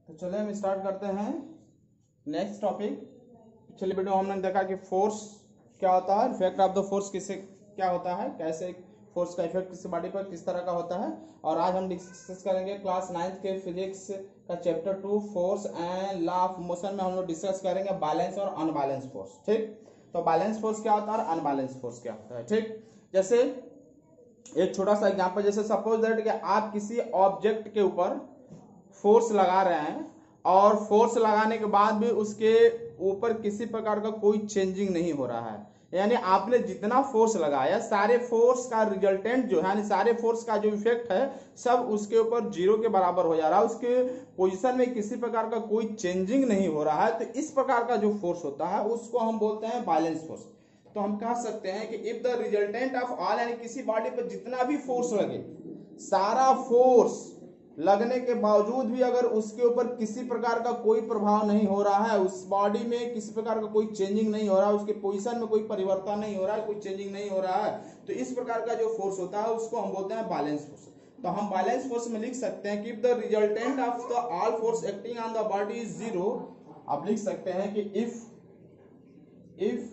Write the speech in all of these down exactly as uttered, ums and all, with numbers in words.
तो चलिए हम स्टार्ट करते हैं नेक्स्ट टॉपिक। पिछले वीडियो हमने देखा कि फोर्स क्या होता है, इफेक्ट ऑफ द फोर्स किसे क्या होता है, कैसे फोर्स का इफेक्ट किसी बॉडी पर किस तरह का होता है। और आज हम डिस्कस करेंगे क्लास नाइन्थ के फिजिक्स का chapter two force and law of motion में हम लोग डिस्कस करेंगे बैलेंस और अनबैलेंस फोर्स। ठीक, तो बैलेंस फोर्स क्या होता है और अनबैलेंस फोर्स क्या होता है। ठीक, जैसे एक छोटा सा एग्जांपल, जैसे सपोज दैट कि आप किसी ऑब्जेक्ट के ऊपर फोर्स लगा रहे हैं और फोर्स लगाने के बाद भी उसके ऊपर किसी प्रकार का कोई चेंजिंग नहीं हो रहा है, यानी आपने जितना फोर्स लगाया सारे फोर्स का रिजल्टेंट जो है, यानी सारे फोर्स का जो इफेक्ट है सब उसके ऊपर जीरो के बराबर हो जा रहा है, उसके पोजीशन में किसी प्रकार का कोई चेंजिंग नहीं हो रहा है। तो इस प्रकार का जो फोर्स होता है उसको हम बोलते हैं बैलेंस फोर्स। तो हम कह सकते हैं कि if the resultant of all, यानी किसी बॉडी पर जितना भी फोर्स लगे, सारा फोर्स लगने के बावजूद भी अगर उसके ऊपर किसी प्रकार का कोई प्रभाव नहीं हो रहा है, उस बॉडी में किसी प्रकार का कोई चेंजिंग नहीं हो रहा है, उसके पोजीशन में कोई परिवर्तन नहीं हो रहा है, कोई चेंजिंग नहीं हो रहा है, तो इस प्रकार का जो फोर्स होता है उसको हम बोलते हैं बैलेंस फोर्स। तो हम बैलेंस फोर्स में लिख सकते हैं कि if the resultant of the all force acting on the body is zero, आप लिख सकते हैं कि if if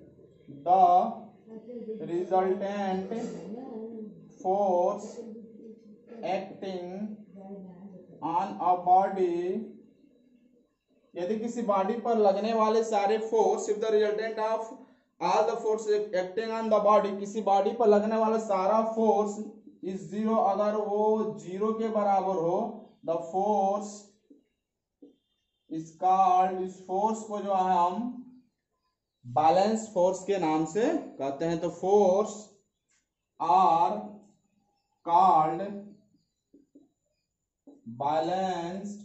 the resultant force acting on a body, यदि किसी बॉडी पर लगने वाले सारे force, if the resultant of all the force acting on the body, किसी बॉडी पर लगने वाला सारा फोर्स इज जीरो, अगर वो जीरो के बराबर हो, द फोर्स इज कॉल्ड, इस फोर्स को जो है हम बैलेंस फोर्स के नाम से कहते हैं। तो force are called balanced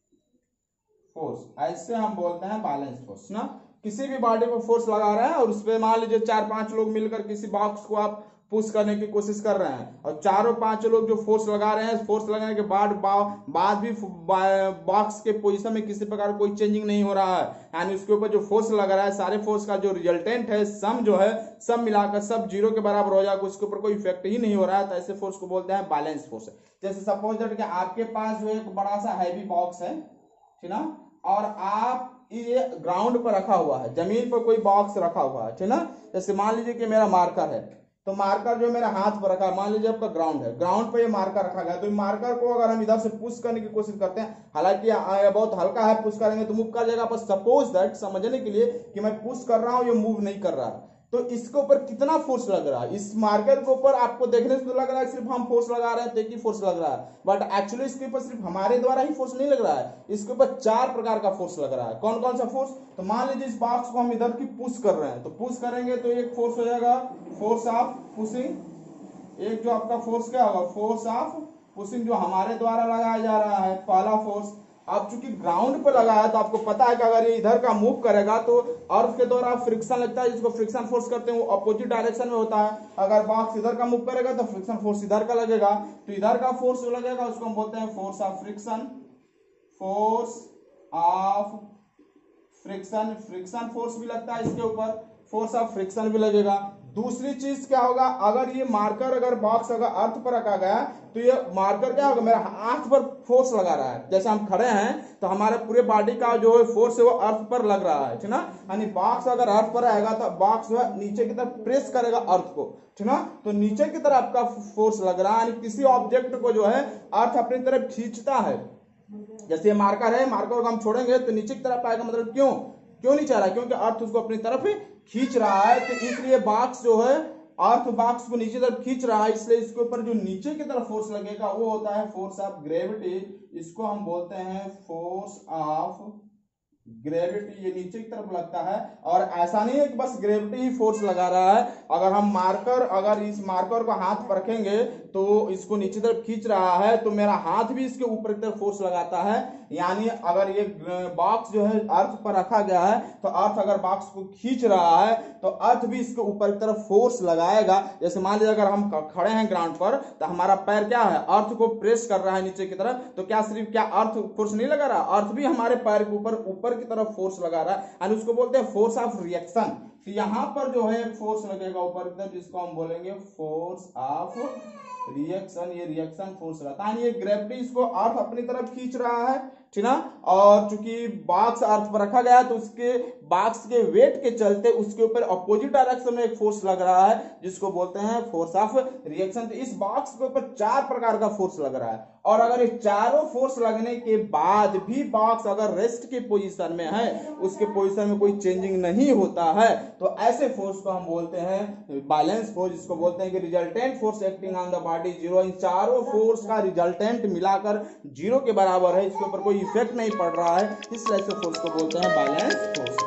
force, ऐसे हम बोलते हैं बैलेंस फोर्स ना। किसी भी बॉडी पर फोर्स लगा रहे हैं और उस पर मान लीजिए चार पांच लोग मिलकर किसी बॉक्स को आप पुश करने की कोशिश कर रहे हैं और चारों पांच लोग जो फोर्स लगा रहे हैं, फोर्स लगाने के बाद बाद भी बॉक्स के पोजीशन में किसी प्रकार कोई चेंजिंग नहीं हो रहा है, यानी उसके ऊपर जो फोर्स लगा रहा है सारे फोर्स का जो रिजल्टेंट है सम जो है सब मिलाकर सब जीरो के बराबर हो जाएगा, उसके ऊपर कोई इफेक्ट ही नहीं हो रहा है, तो ऐसे फोर्स को बोलते हैं बैलेंस फोर्स। जैसे सपोज दैट कि आपके पास जो एक बड़ा सा हैवी बॉक्स है, ठीक ना, और आप ये ग्राउंड पर रखा हुआ है, जमीन पर कोई बॉक्स रखा हुआ है, ठीक ना। जैसे मान लीजिए कि मेरा मार्कर है, तो मार्कर जो मेरा हाथ पर रखा है, मान लीजिए आपका ग्राउंड है, ग्राउंड पर ये मार्कर रखा गया, तो मार्कर को अगर हम इधर से पुश करने की कोशिश करते हैं, हालांकि बहुत हल्का है, पुश करेंगे तो मूव कर जाएगा, पर सपोज दैट समझने के लिए कि मैं पुश कर रहा हूं ये मूव नहीं कर रहा है, तो इसके ऊपर कितना फोर्स लग रहा है, इस मार्कर के ऊपर आपको देखने से तो लग रहा है सिर्फ हम फोर्स लगा रहे हैं तो एक ही फोर्स लग रहा है, बट एक्चुअली इसके ऊपर सिर्फ हमारे द्वारा ही फोर्स नहीं लग रहा है, इसके ऊपर चार प्रकार का फोर्स लग रहा है। कौन कौन सा फोर्स? तो मान लीजिए इस बॉक्स को हम इधर की पुश कर रहे हैं, तो पुश करेंगे तो एक फोर्स हो जाएगा फोर्स ऑफ पुशिंग, एक जो आपका फोर्स क्या होगा फोर्स ऑफ पुशिंग जो हमारे द्वारा लगाया जा रहा है, पहला फोर्स। अब चूंकि ग्राउंड पर लगा है तो आपको पता है कि अगर ये इधर का मूव करेगा तो अर्थ के द्वारा फ्रिक्शन लगता है, जिसको फ्रिक्शन फोर्स करते हैं, वो अपोजिट डायरेक्शन में होता है। अगर बॉक्स इधर का मूव करेगा तो फ्रिक्शन फोर्स इधर का लगेगा, तो इधर का फोर्स जो लगेगा उसको हम बोलते हैं force of friction, force of friction, friction force भी लगता है इसके ऊपर, फोर्स ऑफ फ्रिक्शन भी लगेगा। दूसरी चीज क्या होगा, अगर ये मार्कर अगर बॉक्स अगर अर्थ पर रखा गया तो ये मार्कर क्या होगा मेरा हाथ पर फोर्स लगा रहा है, जैसे हम खड़े हैं तो हमारे पूरे बॉडी का जो फोर्स है वो अर्थ पर लग रहा है, ठीक ना। यानी बॉक्स अगर अर्थ पर आएगा तो बॉक्स जो है नीचे की तरफ प्रेस करेगा अर्थ को, ठीक ना, तो नीचे की तरफ आपका फोर्स लग रहा है, यानी किसी ऑब्जेक्ट को जो है अर्थ अपनी तरफ खींचता है। जैसे मार्कर है, मार्कर को हम छोड़ेंगे तो नीचे की तरफ आएगा, मतलब क्यों क्यों नहीं चाह रहा, क्योंकि अर्थ उसको अपनी तरफ खींच रहा है, तो इसलिए बॉक्स जो है अर्थ बॉक्स को नीचे तरफ खींच रहा है, इसलिए इसके ऊपर जो नीचे की तरफ फोर्स लगेगा वो होता है फोर्स ऑफ ग्रेविटी, इसको हम बोलते हैं फोर्स ऑफ ग्रेविटी, ये नीचे की तरफ लगता है। और ऐसा नहीं है कि बस ग्रेविटी ही फोर्स लगा रहा है, अगर हम मार्कर अगर इस मार्कर को हाथ पर रखेंगे तो इसको नीचे तरफ खींच रहा है, तो मेरा हाथ भी इसके ऊपर की तरफ फोर्स लगाता है, यानी अगर ये बॉक्स जो है अर्थ पर रखा गया है तो अर्थ अगर बॉक्स को खींच रहा है तो अर्थ भी इसके ऊपर की तरफ फोर्स लगाएगा। जैसे मान लीजिए अगर हम खड़े हैं ग्राउंड पर तो हमारा पैर क्या है अर्थ को प्रेस कर रहा है नीचे की तरफ, तो क्या सिर्फ क्या अर्थ फोर्स नहीं लगा रहा, अर्थ भी हमारे पैर के ऊपर ऊपर की तरफ फोर्स लगा रहा है, और उसको बोलते हैं फोर्स ऑफ रिएक्शन। तो यहां पर जो है फोर्स लगेगा ऊपर की तरफ, जिसको हम बोलेंगे फोर्स ऑफ रिएक्शन, ये रिएक्शन फोर्स रहता है, ये ग्रेविटी इसको अर्थ अपनी तरफ खींच रहा है, ठीक ना। और चूंकि बॉक्स अर्थ पर रखा गया तो उसके बॉक्स के वेट के चलते उसके ऊपर अपोजिट डायरेक्शन में एक फोर्स लग रहा है जिसको बोलते हैं फोर्स ऑफ रिएक्शन। तो इस बॉक्स के ऊपर चार प्रकार का फोर्स लग रहा है और अगर ये चारों फोर्स लगने के बाद भी बॉक्स अगर रेस्ट की पोजीशन में है, उसके पोजीशन में कोई चेंजिंग नहीं होता है, तो ऐसे फोर्स को हम बोलते हैं बैलेंस फोर्स, जिसको बोलते हैं कि resultant force acting on the body zero. इन चारों फोर्स का रिजल्टेंट मिलाकर जीरो के बराबर है, इसके ऊपर कोई इफेक्ट नहीं पड़ रहा है, इसलिए ऐसे फोर्स को बोलते हैं बैलेंस फोर्स।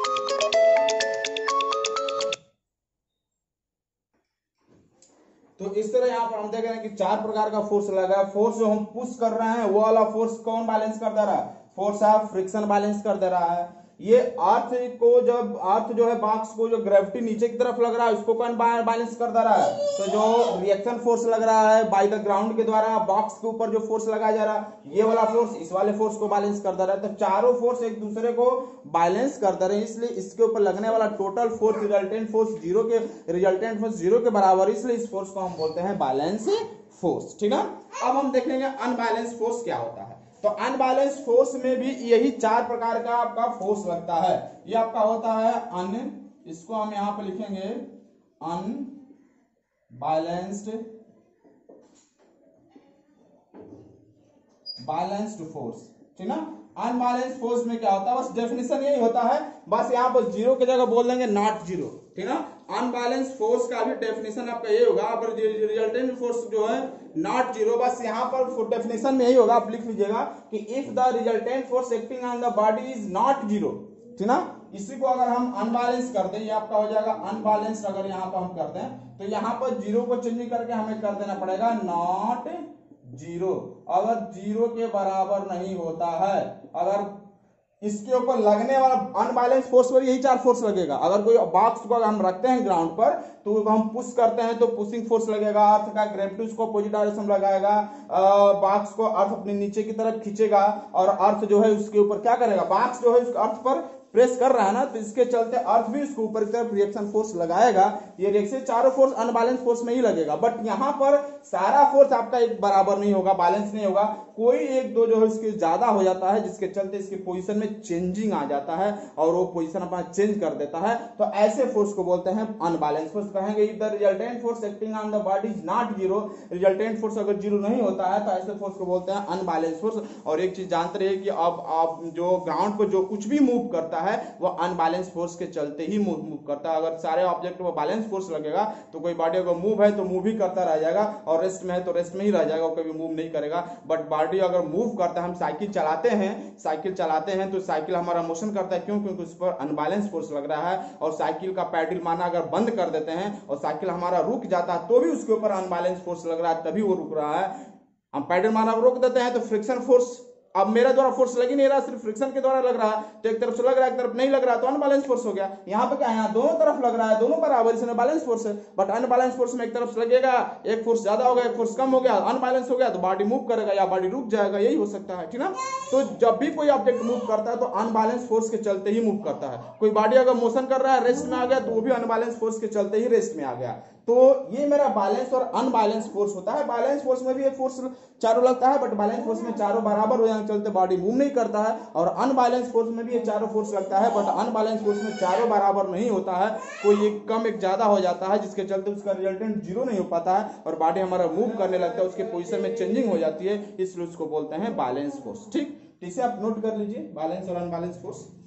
तो इस तरह यहाँ पर हम देख रहे हैं कि चार प्रकार का फोर्स लगा है। फोर्स जो हम पुश कर रहे हैं वो वाला फोर्स कौन बैलेंस कर दे रहा है? फोर्स ऑफ फ्रिक्शन बैलेंस कर दे रहा है। ये अर्थ को जब अर्थ जो है बॉक्स को जो ग्रेविटी नीचे की तरफ लग रहा है उसको कौन बैलेंस कर दे रहा है? तो जो रिएक्शन फोर्स लग रहा है बाय द ग्राउंड के द्वारा बॉक्स के ऊपर जो फोर्स लगाया जा रहा है ये वाला फोर्स इस वाले फोर्स को बैलेंस कर दे रहा है। तो चारों फोर्स एक दूसरे को बैलेंस कर दे रहे हैं, इसलिए इसके ऊपर लगने वाला total force resultant force zero के रिजल्टेंट फोर्स जीरो के बराबर, इसलिए इस फोर्स को हम बोलते हैं बैलेंस फोर्स। ठीक है, अब हम देखेंगे अनबैलेंस फोर्स क्या होता है। तो अनबैलेंस फोर्स में भी यही चार प्रकार का आपका फोर्स लगता है। ये आपका होता है अन, इसको हम यहां पर लिखेंगे अनबैलेंस्ड बैलेंस्ड फोर्स। ठीक ना। अनबैलेंस फोर्स में क्या होता है, बस डेफिनेशन यही होता है, बस यहाँ पर जीरो की जगह बोल देंगे नॉट जीरो। ठीक ना। अनबैलेंस फोर्स का भी डेफिनेशन आपका ये होगा, अगर रिजल्टेंट फोर्स जो है नॉट जीरो, बस यहाँ पर डेफिनेशन में यही होगा, आप लिख लीजिएगा कि if the resultant force acting on the body is not zero. ठीक ना। इसी को अगर हम अनबैलेंस कर दें, ये आपका हो जाएगा अनबैलेंस। अगर यहाँ पर हम करते हैं तो यहाँ पर जीरो को चेंज करके हमें कर देना पड़ेगा नॉट जीरो। अगर जीरो के बराबर नहीं होता है, अगर इसके ऊपर लगने वाला अनबैलेंस फोर्स पर यही चार फोर्स लगेगा। अगर कोई बॉक्स को अगर हम रखते हैं ग्राउंड पर तो हम पुश करते हैं तो पुशिंग फोर्स लगेगा, अर्थ का ग्रेविटी उसको अपोजिट डायरेक्शन लगाएगा, बॉक्स को अर्थ अपने नीचे की तरफ खींचेगा और अर्थ जो है उसके ऊपर क्या करेगा, बॉक्स जो है उस अर्थ पर प्रेस कर रहा है ना, तो इसके चलते अर्थ भी उसके ऊपर की तरफ रिएक्शन फोर्स लगाएगा। ये रिएक्शन चारों फोर्स अनबैलेंस फोर्स में ही लगेगा, बट यहाँ पर सारा फोर्स आपका एक बराबर नहीं होगा, बैलेंस नहीं होगा, कोई एक दो जो है इसके ज्यादा हो जाता है, जिसके चलते इसकी पोजीशन में चेंजिंग आ जाता है और वो पोजीशन अपना चेंज कर देता है। तो ऐसे फोर्स को बोलते हैं अनबैलेंस फोर्स। कहेंगे if the resultant force acting on the body is not zero, resultant force अगर जीरो नहीं होता है तो ऐसे फोर्स को बोलते हैं अनबैलेंस फोर्स। और एक चीज जानते रहिए कि अब आप जो ग्राउंड पर जो कुछ भी मूव करता है वो अनबैलेंस फोर्स के चलते ही मूव मूव करता है। अगर सारे ऑब्जेक्ट में बैलेंस फोर्स लगेगा तो कोई बॉडी अगर मूव है तो मूव ही करता रह जाएगा और रेस्ट में है तो रेस्ट में ही रह जाएगा, वो कभी मूव नहीं करेगा। बट बॉडी अगर मूव करता है, हम साइकिल चलाते हैं साइकिल चलाते हैं तो साइकिल हमारा मोशन करता है, क्यों? क्योंकि उस पर अनबैलेंस फोर्स लग रहा है। और साइकिल का पैडल माना अगर बंद कर देते हैं और साइकिल हमारा रुक जाता है तो भी उसके ऊपर अनबैलेंस फोर्स लग रहा है, तभी वो रुक रहा है। हम पैडल माना रोक देते हैं तो फ्रिक्शन फोर्स, अब मेरा द्वारा फोर्स लग ही नहीं रहा, सिर्फ फ्रिक्शन के द्वारा लग रहा है, तो एक तरफ से लग रहा है एक तरफ नहीं लग रहा, तो अनबैलेंस फोर्स हो गया। यहाँ पे क्या है, यहाँ दोनों तरफ लग रहा है, दोनों बराबर, इसमें बैलेंस फोर्स है। बट अनबैलेंस फोर्स में एक तरफ से लगेगा, एक फोर्स ज्यादा हो गया एक फोर्स कम हो गया, अनबैलेंस हो गया तो बॉडी मूव करेगा या बॉडी रुक जाएगा, यही हो सकता है। ठीक ना। तो जब भी कोई ऑब्जेक्ट मूव करता है तो अनबैलेंस फोर्स के चलते ही मूव करता है। कोई बॉडी अगर मोशन कर रहा है रेस्ट में आ गया तो वो भी अनबैलेंस फोर्स के चलते ही रेस्ट में आ गया। तो ये मेरा बैलेंस और अनबैलेंस फोर्स होता है। बैलेंस फोर्स में भी एक फोर्स चारों लगता है, बट बैलेंस फोर्स में चारों बराबर हो जाने के चलते बॉडी मूव नहीं करता है। और अनबैलेंस फोर्स में भी ये चारों फोर्स लगता है, बट अनबैलेंस फोर्स में चारों बराबर नहीं होता है, कोई एक कम एक ज्यादा हो जाता है, जिसके चलते उसका रिजल्टेंट जीरो नहीं हो पाता है और बॉडी हमारा मूव करने लगता है, उसके पोजीशन में चेंजिंग हो जाती है, इसलिए उसको बोलते हैं बैलेंस फोर्स। ठीक, इसे आप नोट कर लीजिए, बैलेंस और अनबैलेंस फोर्स।